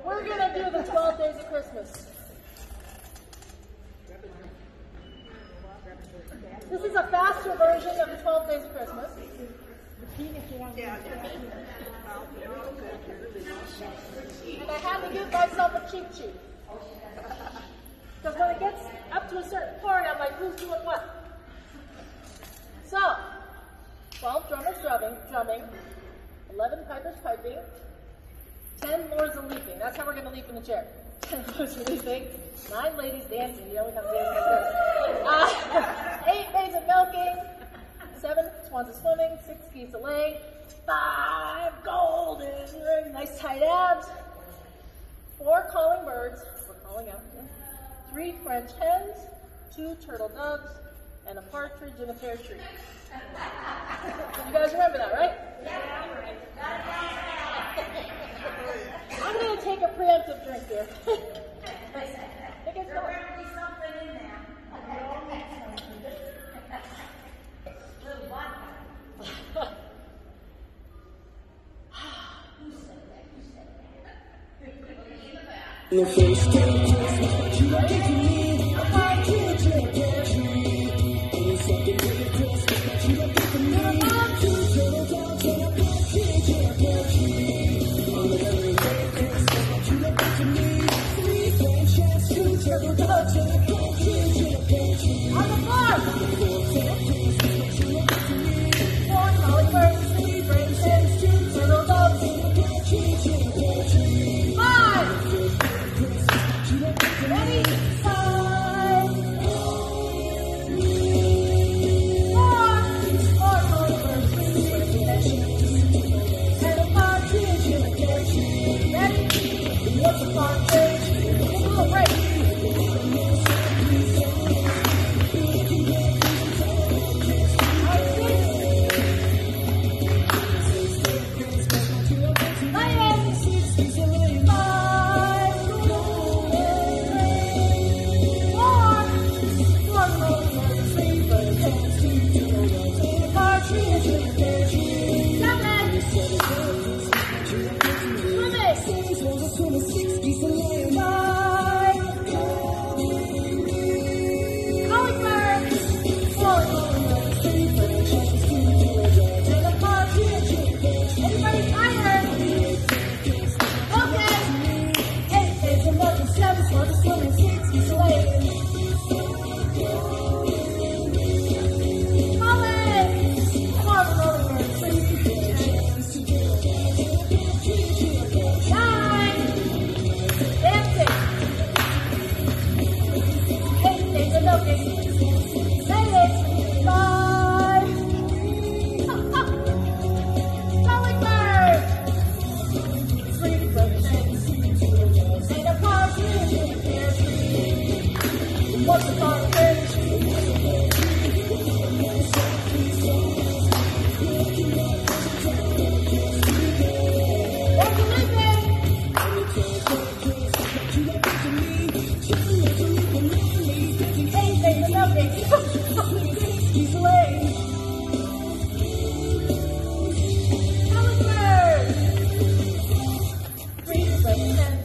We're going to do the 12 Days of Christmas. This is a faster version of the 12 Days of Christmas. And I had to give myself a cheat sheet. Because when it gets up to a certain point, I'm like, who's doing what? So, 12 drummers drumming, 11 pipers piping, 10 lords of leaping. That's how we're going to leap in the chair. 10 lords of leaping, 9 ladies dancing. You always have ladies dancing. 8 maids of milking, 7 swans of swimming, 6 geese a laying, 5 golden rings, nice tight abs, 4 calling birds, we're calling out, 3 French hens, 2 turtle doves, and a partridge in a pear tree. You guys remember that, right? Yeah. I'm going to take a preemptive drink here. There will be something in there. Little vodka. Who said that? The first day of Christmas, you are giving me a high kid to a pear tree. On the second day of Christmas, you are giving me 2 turtle doves and a partridge in a pear tree. On the third day of Christmas, you are giving me 3 French hens, 2 turtle doves and a partridge in a pear tree. On the floor! On the fourth day of Christmas, you are giving me 4 calling birds, 3 French hens, 2 turtle doves, and a partridge in a pear tree. 5! Ready? 5! 4 calling birds, 3 French hens, and a partridge in a pear tree. Ready? What's a partridge? Take a little break. What's the partridge? Calling bird! 3 French hens.